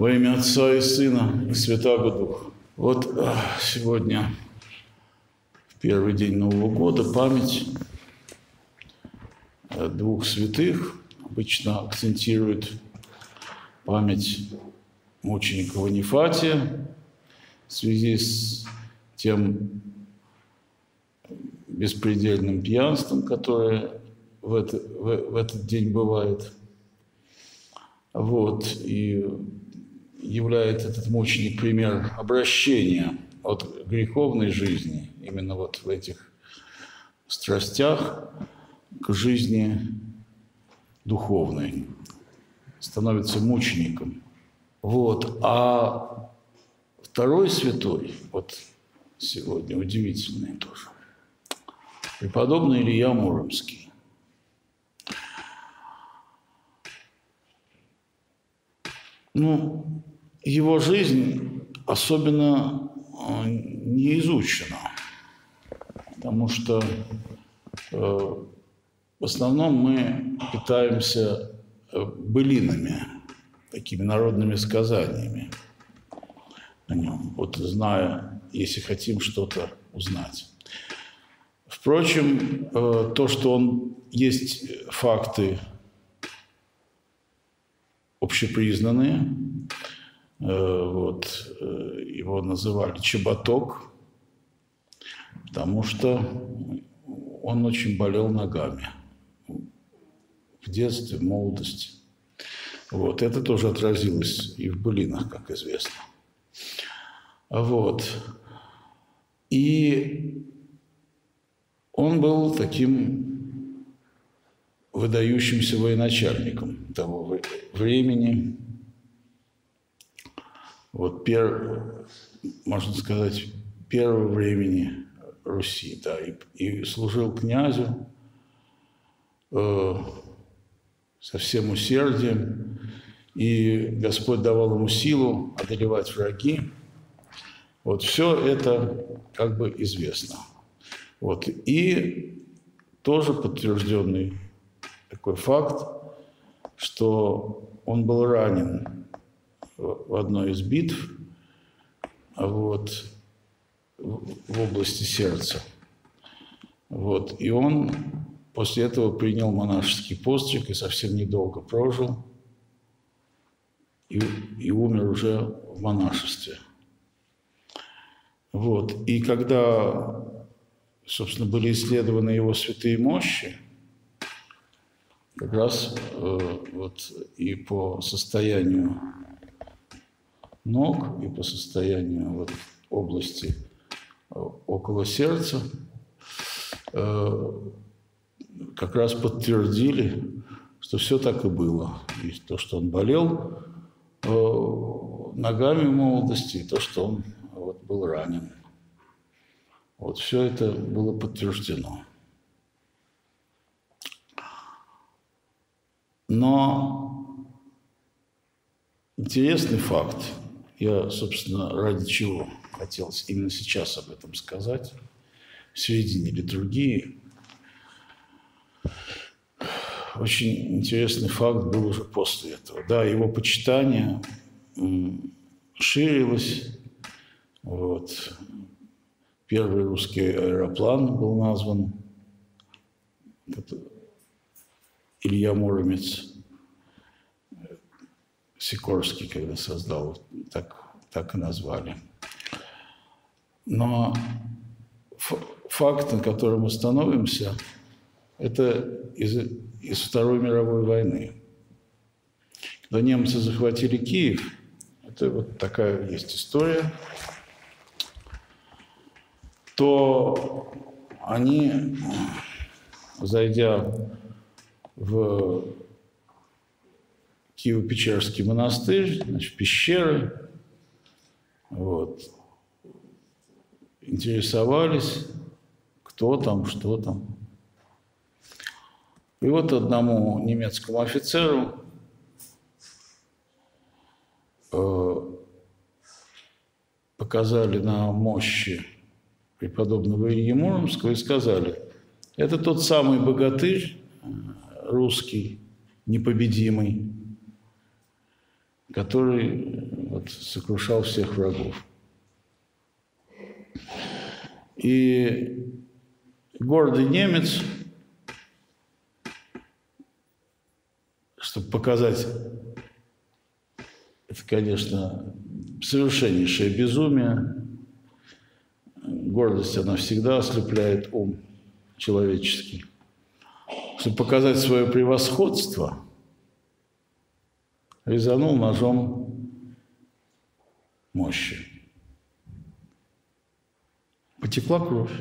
Во имя Отца и Сына и Святаго Духа. Вот сегодня, в первый день Нового года, память двух святых. Обычно акцентирует память мученика Ванифатия в связи с тем беспредельным пьянством, которое в этот день бывает. Вот. И являет этот мученик пример обращения от греховной жизни, именно вот в этих страстях, к жизни духовной. Становится мучеником. Вот. А второй святой, вот сегодня удивительный тоже, преподобный Илья Муромский. Его жизнь особенно не изучена, потому что в основном мы питаемся былинами, такими народными сказаниями о нем, вот зная, если хотим что-то узнать. Впрочем, то, что есть факты общепризнанные, вот, его называли чеботок, потому что он очень болел ногами в детстве, в молодости. Вот, это тоже отразилось и в былинах, как известно. Вот. И он был таким выдающимся военачальником того времени. Вот можно сказать, первого времени Руси, да, и служил князю со всем усердием, и Господь давал ему силу одолевать враги. Вот все это как бы известно. Вот. И тоже подтвержденный такой факт, что он был ранен в одной из битв, вот, в области сердца. Вот. И он после этого принял монашеский постриг и совсем недолго прожил, и умер уже в монашестве. Вот. И когда, собственно, были исследованы его святые мощи, как раз вот и по состоянию ног, и по состоянию вот области около сердца, как раз подтвердили, что все так и было. И то, что он болел ногами в молодости, и то, что он вот был ранен. Вот все это было подтверждено. Но интересный факт, я, собственно, ради чего хотел именно сейчас об этом сказать, в середине литургии. Очень интересный факт был уже после этого. Да, его почитание ширилось. Вот. Первый русский аэроплан был назван Илья Муромец, Сикорский, когда создал, так и назвали. Но факт, на котором мы становимся, это из Второй мировой войны. Когда немцы захватили Киев, это вот такая есть история, то они, зайдя в Киево-Печерский монастырь, значит, пещеры, вот, интересовались, кто там, что там. И вот одному немецкому офицеру показали на мощи преподобного Ильи Муромского и сказали: это тот самый богатырь русский, непобедимый, который вот сокрушал всех врагов. И гордый немец, чтобы показать, это, конечно, совершеннейшее безумие. Гордость, она всегда ослепляет ум человеческий. Чтобы показать свое превосходство, резанул ножом мощи. Потекла кровь.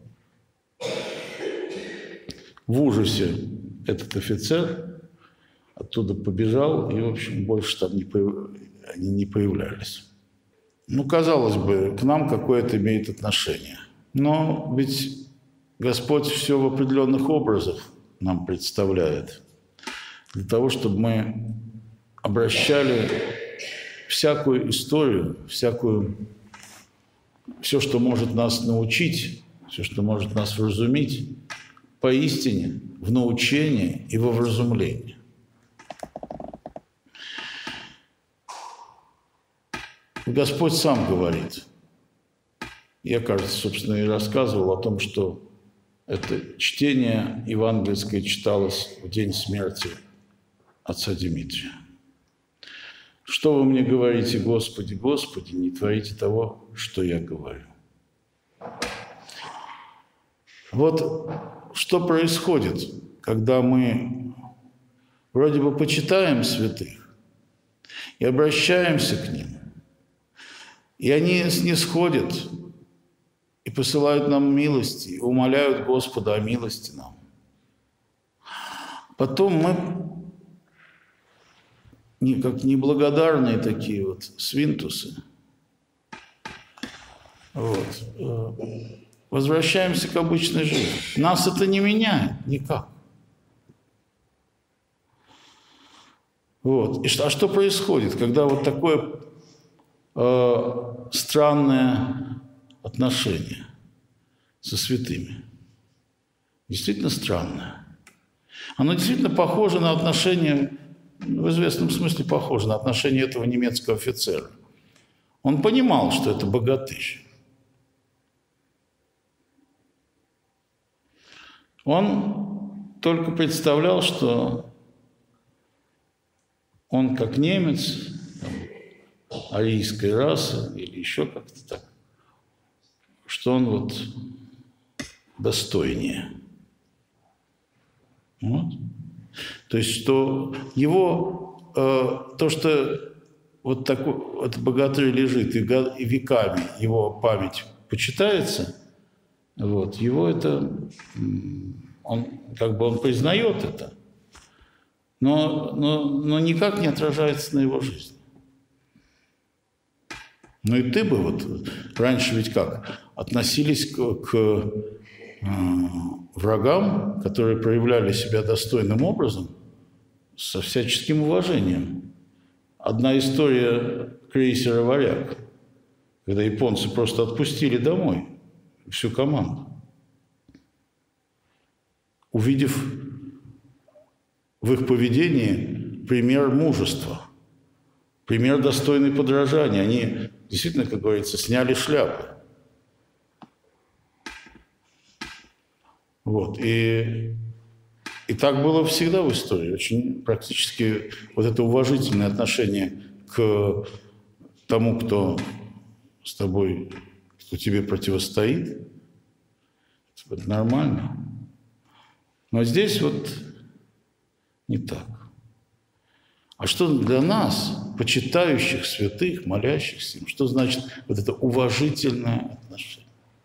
В ужасе этот офицер оттуда побежал, и, в общем, больше там они не появлялись. Ну, казалось бы, к нам какое-то имеет отношение. Но ведь Господь все в определенных образах нам представляет. Для того, чтобы мы обращали всякую историю, все, что может нас научить, все, что может нас вразумить, поистине в научение и во вразумление. Господь сам говорит. Я, кажется, собственно, и рассказывал о том, что это чтение евангельское читалось в день смерти отца Дмитрия. «Что вы мне говорите, Господи, Господи, не творите того, что я говорю». Вот что происходит, когда мы вроде бы почитаем святых и обращаемся к ним, и они снисходят и посылают нам милости, и умоляют Господа о милости нам. Потом мы, как неблагодарные такие вот свинтусы, возвращаемся к обычной жизни. Нас это не меняет никак. А что происходит, когда вот такое странное отношение со святыми? Действительно странное. Оно действительно похоже на отношение, в известном смысле похоже на отношение этого немецкого офицера. Он понимал, что это богатырь. Он только представлял, что он как немец, арийской расы или еще как-то так, что он вот достойнее. Вот. То есть, что его, то, что вот такой вот богатырь лежит, и веками его память почитается, вот, его это, он признает это, но никак не отражается на его жизни. Ну и ты бы вот раньше ведь как относились к врагам, которые проявляли себя достойным образом, со всяческим уважением. Одна история крейсера «Варяг», когда японцы просто отпустили домой всю команду, увидев в их поведении пример мужества, пример достойный подражания. Они действительно, как говорится, сняли шляпы. Вот. И так было всегда в истории. Очень практически вот это уважительное отношение к тому, кто с тобой, кто тебе противостоит, это нормально. Но здесь вот не так. А что для нас, почитающих святых, молящихся им, что значит вот это уважительное отношение?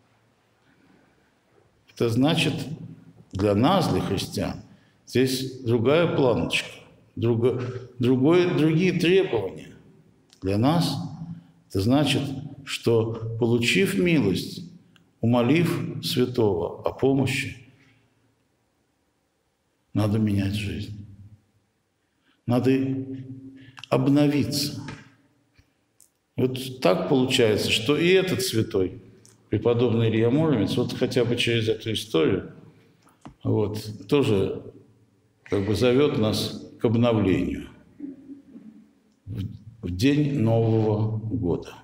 Это значит для нас, для христиан, здесь другая планочка, другие требования. Для нас это значит, что, получив милость, умолив святого о помощи, надо менять жизнь. Надо обновиться. Вот так получается, что и этот святой, преподобный Илья Муромец, вот хотя бы через эту историю, вот, тоже как бы зовет нас к обновлению. в день Нового года.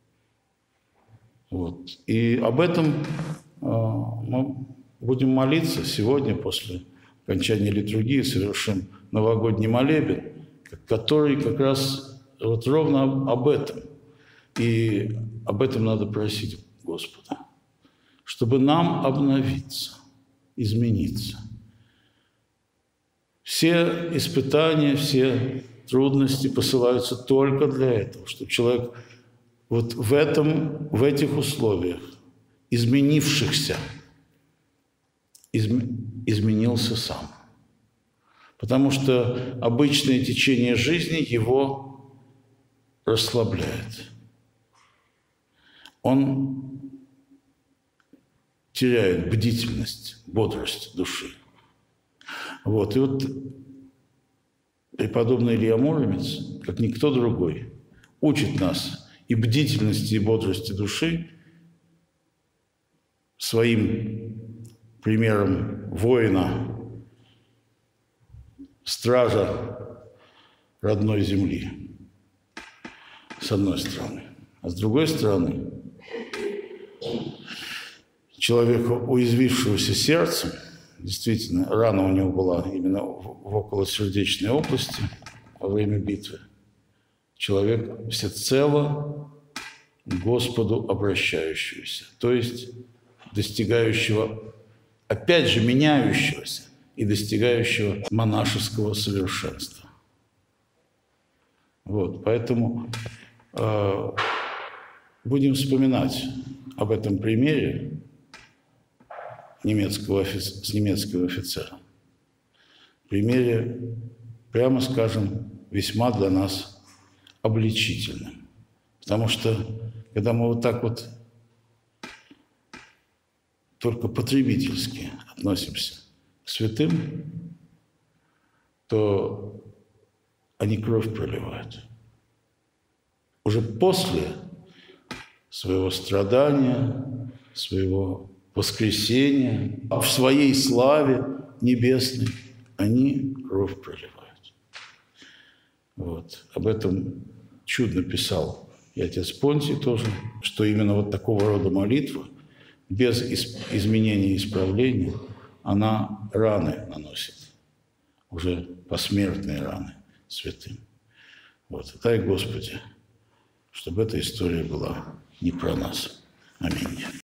Вот. И об этом мы будем молиться сегодня после окончания литургии, совершим новогодний молебен, который как раз вот ровно об этом. И об этом надо просить Господа, чтобы нам обновиться, измениться. Все испытания, все трудности посылаются только для этого, чтобы человек вот в этих условиях, изменившихся, изменился сам. Потому что обычное течение жизни его расслабляет. Он теряет бдительность, бодрость души. Вот. И вот преподобный Илья Муромец, как никто другой, учит нас и бдительности, и бодрости души своим примером воина, стража родной земли, с одной стороны. А с другой стороны, человека, уязвившегося сердцем, действительно, рана у него была именно в околосердечной области во время битвы. Человек всецело к Господу обращающегося, то есть достигающего, опять же, меняющегося и достигающего монашеского совершенства. Вот, поэтому будем вспоминать об этом примере с немецкого офицера. Примере, прямо скажем, весьма для нас обличительным. Потому что, когда мы вот так вот только потребительски относимся к святым, то они кровь проливают. Уже после своего страдания, своего воскресения, в своей славе небесной, они кровь проливают. Вот. Об этом чудно писал и отец Понтий тоже, что именно вот такого рода молитва, без изменения и исправления, она раны наносит, уже посмертные раны святым. Вот. Дай, Господи, чтобы эта история была не про нас. Аминь.